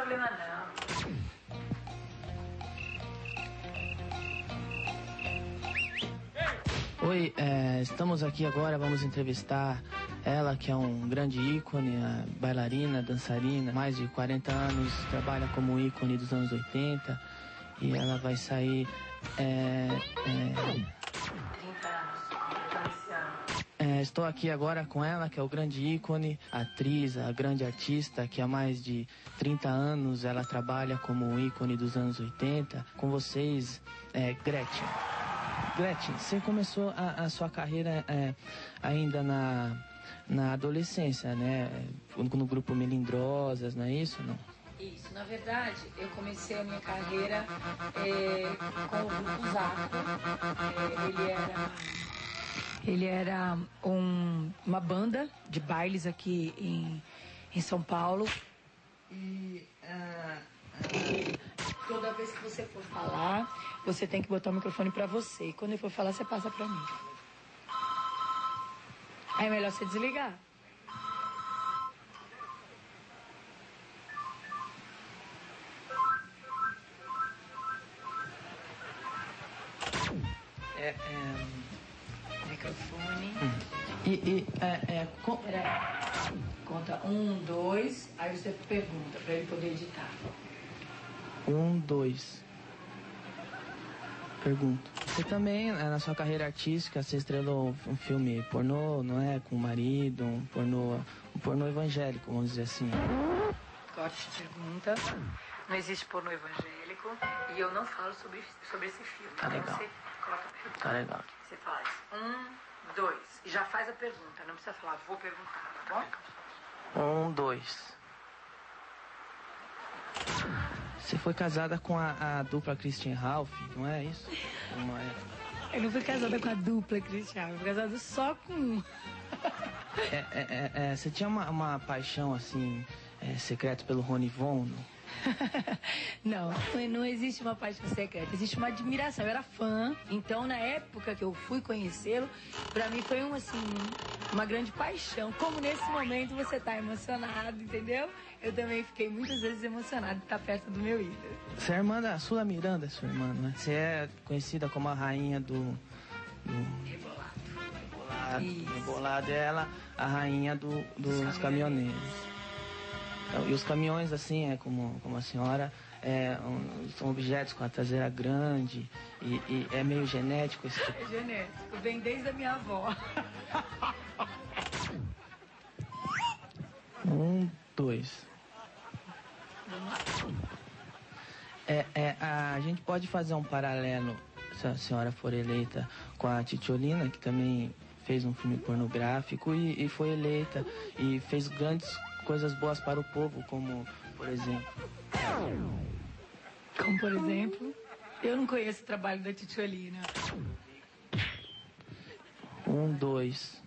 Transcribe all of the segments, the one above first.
problema não. Oi, estamos aqui agora, vamos entrevistar ela, que é um grande ícone, a bailarina, dançarina, mais de 40 anos, trabalha como ícone dos anos 80 e ela vai sair... 30 anos, esse ano. Estou aqui agora com ela, que é o grande ícone, atriz, a grande artista, que há mais de 30 anos ela trabalha como ícone dos anos 80. Com vocês, Gretchen. Gretchen, você começou a sua carreira ainda na adolescência, né? No grupo Melindrosas, não é isso? Não? Isso, na verdade, eu comecei a minha carreira com o grupo Zaco. Ele era uma banda de bailes aqui em São Paulo. E toda vez que você for falar, você tem que botar o microfone pra você. E quando eu for falar, você passa pra mim. Aí é melhor você desligar. Microfone. Peraí. Conta 1, 2, aí você pergunta pra ele poder editar. 1, 2. Pergunto. Você também, na sua carreira artística, você estrelou um filme pornô, não é? Com o marido, um pornô evangélico, vamos dizer assim. Corte de pergunta. Não existe pornô evangélico e eu não falo sobre esse filme. Tá legal. Você coloca a pergunta. Tá legal. Você faz 1, 2 e já faz a pergunta. Não precisa falar, vou perguntar, tá bom? 1, 2. Você foi casada com a dupla Christian Ralph, não é isso? Eu não fui casada com a dupla Christian Ralph, eu fui casada só com um. Você tinha uma paixão, assim, secreta pelo Rony Von, não? Não existe uma paixão secreta, existe uma admiração. Eu era fã, então na época que eu fui conhecê-lo, pra mim foi uma grande paixão. Como nesse momento você tá emocionado, entendeu? Eu também fiquei muitas vezes emocionada de estar perto do meu ídolo. Você é irmã da Sula Miranda, sua irmã, né? Você é conhecida como a rainha do Rebolado. É ela a rainha dos caminhoneiros. Então, e os caminhões, assim, como a senhora, são objetos com a traseira grande e é meio genético esse tipo. É genético, vem desde a minha avó. 1, 2. A gente pode fazer um paralelo, se a senhora for eleita, com a Titiolina, que também fez um filme pornográfico e foi eleita e fez grandes coisas boas para o povo, como, por exemplo... Como, por exemplo? Eu não conheço o trabalho da Titiolina. 1, 2.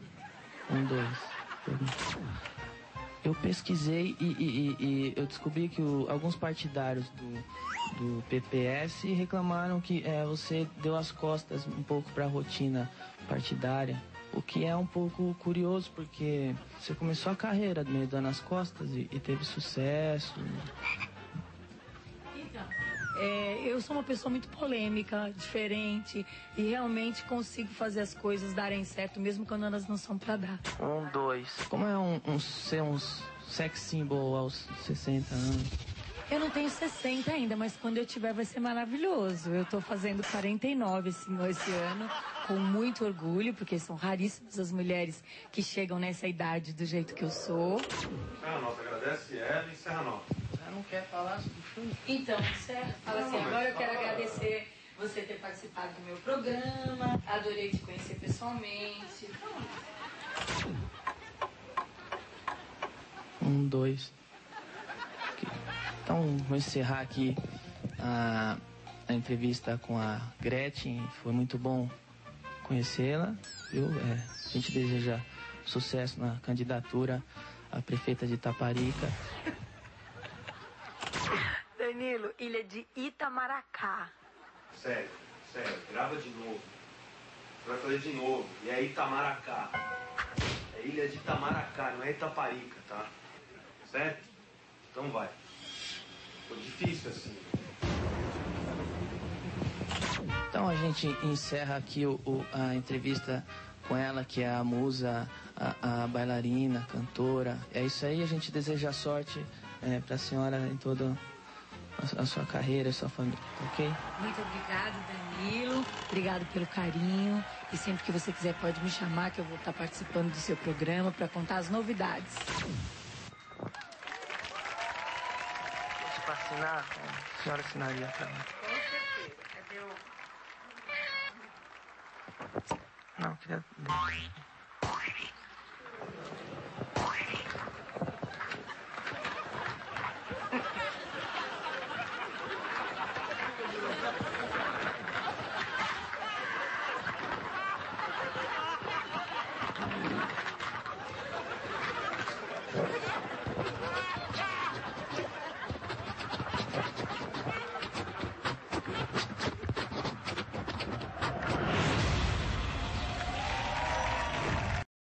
Eu pesquisei e eu descobri que alguns partidários do PPS reclamaram que você deu as costas um pouco para a rotina partidária. O que é um pouco curioso, porque você começou a carreira meio dando as costas e teve sucesso. Então, eu sou uma pessoa muito polêmica, diferente, e realmente consigo fazer as coisas darem certo, mesmo quando elas não são pra dar. 1, 2. Como é ser um sex symbol aos 60 anos? Eu não tenho 60 ainda, mas quando eu tiver vai ser maravilhoso. Eu tô fazendo 49 esse ano, com muito orgulho, porque são raríssimas as mulheres que chegam nessa idade do jeito que eu sou. Encerra a nota, agradece ela e encerra a nota. Você não quer falar sobre o filme? Então, encerra. Fala assim, agora eu quero agradecer você ter participado do meu programa, adorei te conhecer pessoalmente. 1, 2. Então, vou encerrar aqui a entrevista com a Gretchen. Foi muito bom conhecê-la, viu? A gente deseja sucesso na candidatura a prefeita de Itaparica. Danilo, ilha de Itamaracá. Sério, grava de novo. Você vai fazer de novo. E é Itamaracá. É ilha de Itamaracá, não é Itaparica, tá? Certo? Então vai. Foi difícil assim. Então a gente encerra aqui a entrevista com ela, que é a musa, a bailarina, a cantora. É isso aí, a gente deseja sorte para a senhora em toda a sua carreira, a sua família, ok? Muito obrigado, Danilo. Obrigado pelo carinho. E sempre que você quiser pode me chamar, que eu vou estar participando do seu programa para contar as novidades. Para assinar, a senhora assinaria para mim? Com certeza. Cadê o... Não, eu queria...